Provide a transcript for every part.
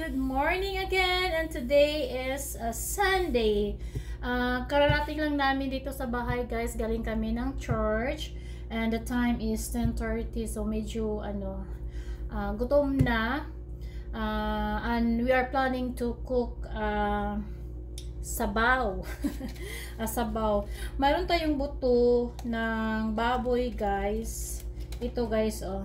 good morning again, and today is Sunday. Kararating lang namin dito sa bahay, guys. Galing kami ng church and the time is 10:30, so medyo gutom na, and we are planning to cook sabaw. Sabaw. Mayroon tayong buto ng baboy, guys. Ito, guys, oh.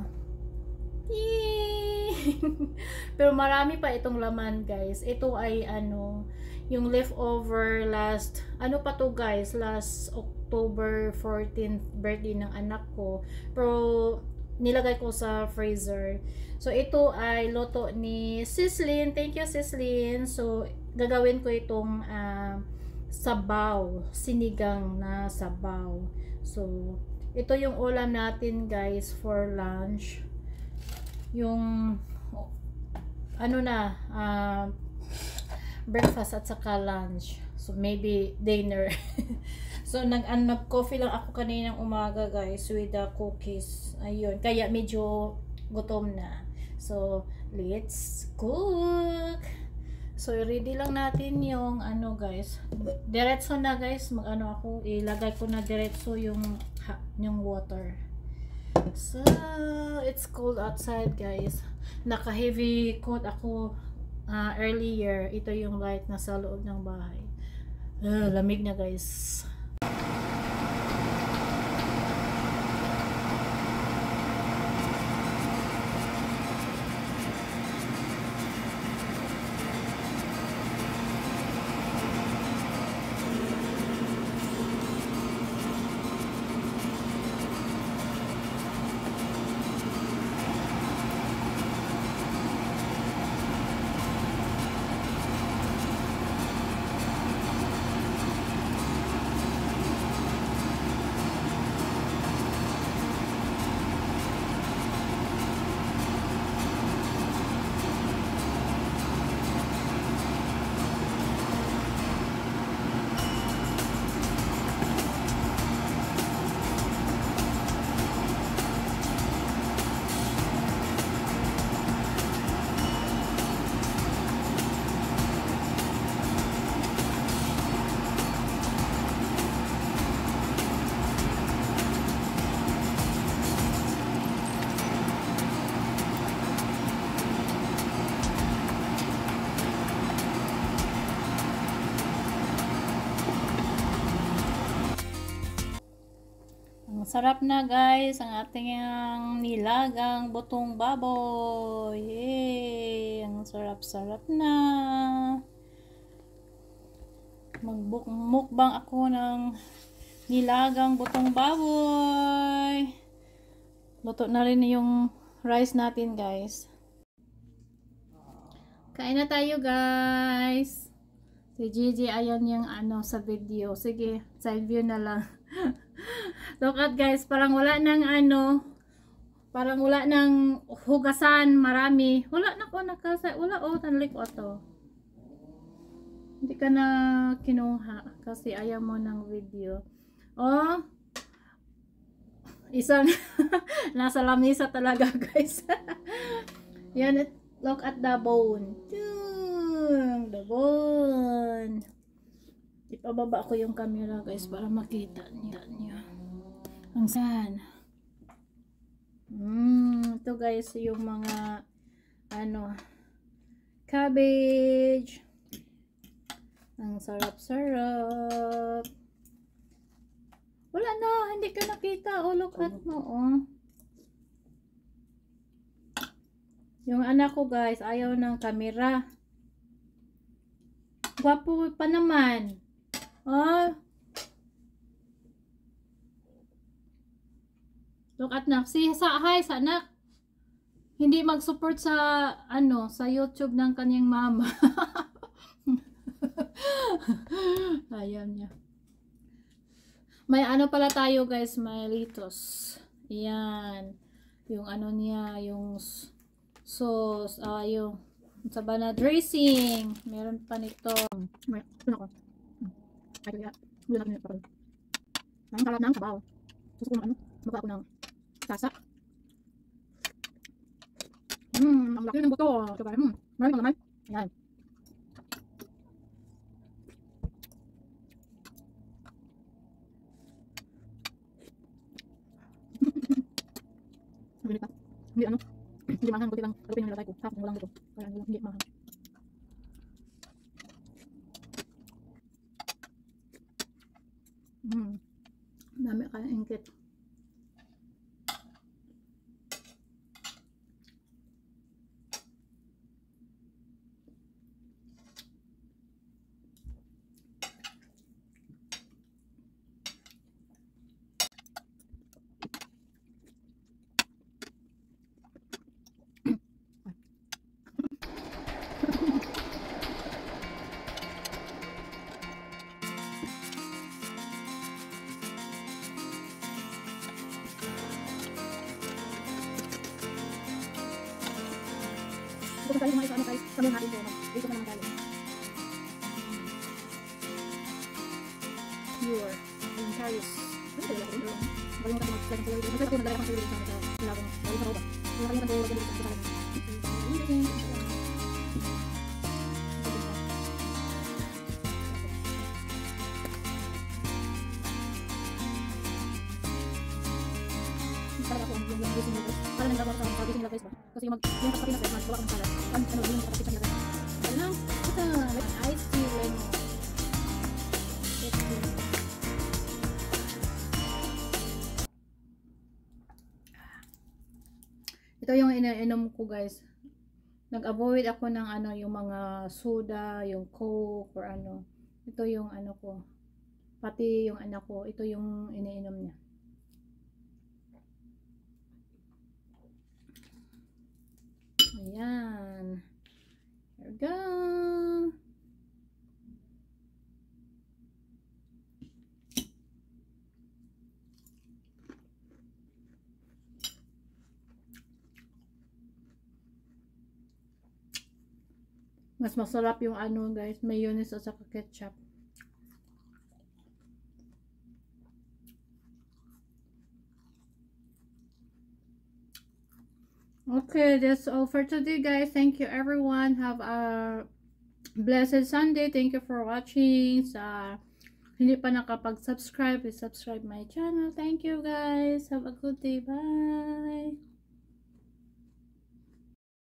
Pero marami pa itong laman, guys. Ito ay yung leftover last last October 14th birthday ng anak ko, pero nilagay ko sa freezer. So ito ay loto ni Sislin. Thank you, Sislin. So gagawin ko itong sabaw, sinigang na sabaw. So ito yung ulam natin, guys, for lunch. Yung breakfast at saka lunch, so maybe dinner. So nag-coffee lang ako kaninang umaga, guys, with the cookies. Ayun, kaya medyo gutom na. So let's cook. So ready lang natin yung guys, diretso na, guys. Ako ilagay ko na diretso yung water. So it's cold outside, guys. Naka heavy coat ako earlier. Ito yung light na sa loob ng bahay. Lamig na, guys. Sarap na, guys, ang ating nilagang butong baboy. Yay! Ang sarap-sarap na. Magmukbang ako ng nilagang butong baboy. Luto na rin yung rice natin, guys. Kain na tayo, guys. Si Gigi, ayan yung sa video. Sige, side view na lang. Look at, guys, parang wala nang parang wala nang hugasan, marami. Wala na ko nakasa, wala tanlik ko to. Hindi ka na kinuha kasi ayaw mo ng video. Oh. Isang nasa lamisa talaga, guys. Yan, look at the bone. The bone. Ipababa ko yung camera, guys, para makita niyo. Ang san. Ito, guys, yung mga cabbage. Ang sarap-sarap. Wala na, hindi ka nakita. Oh, look at mo, oh. Yung anak ko, guys, ayaw ng camera. Gwapo pa naman. Oh. Look at nak. Hi sa anak. Hindi mag-support sa sa YouTube ng kanyang mama. Ayaw niya. May pala tayo, guys, may litos. Yan. Yung niya, yung sauce, yung sabana dressing. Meron pa nito. Ito na ko. Ay, kaya. Wala natin yung papal. Ang sarap ng sabaw. Susuko ng maga ako ng sasa. Ang laki ng buto. Marami pang naman. Yan. Hindi pa. Hindi ano. Hindi mahang. Kunti lang. Agapin yung nilagay ko. Half na walang dito. Kaya hindi mahang. Dami kayang ingkit. Dito tayo mga ano guys, kami natin dito. Dito na naman tayo. Pure. Yung Paris. Ano ba yung ito? Balimutan ko mag-slide ng tuloy. Kasi ako nagdala kang tuloy dito sa labong. Balimutan ko ba? Yung nakalimutan ko lagyan dito sa salamin. Para ako yung gising na guys. Para nang gawin sa gising na guys ba? Kasi yung pagkapi na guys, magawa ko ng salad. Ano yung pagkapi na guys? Ano lang? Ito, like ice tea lemon. Ito yung iniinom ko guys. Nag-avoid ako ng ano, yung mga soda, yung coke or ano. Ito yung ano ko. Pati yung anak ko, ito yung iniinom niya. Ayan. Here we go. Mas masarap yung ano guys, mayonnaise at saka ketchup. Okay, that's all for today guys. Thank you everyone. Have a blessed Sunday. Thank you for watching. Sa hindi pa nakapag-subscribe, please subscribe my channel. Thank you guys. Have a good day. Bye.